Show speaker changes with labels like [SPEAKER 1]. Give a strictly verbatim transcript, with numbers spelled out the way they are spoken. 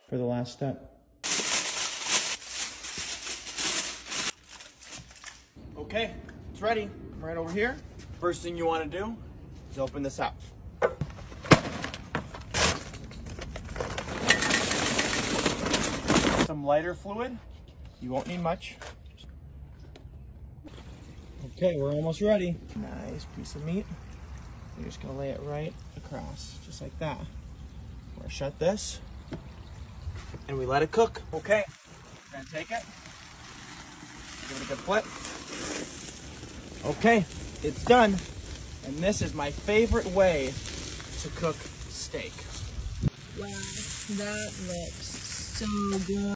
[SPEAKER 1] for the last step. Okay, it's ready. Right over here. First thing you want to do is open this up. Some lighter fluid. You won't need much. Okay, we're almost ready. Nice piece of meat. You're just gonna lay it right across, just like that. We're gonna shut this, and we let it cook. Okay, we're gonna take it, give it a good flip. Okay, it's done. And this is my favorite way to cook steak.
[SPEAKER 2] Wow, that looks so good.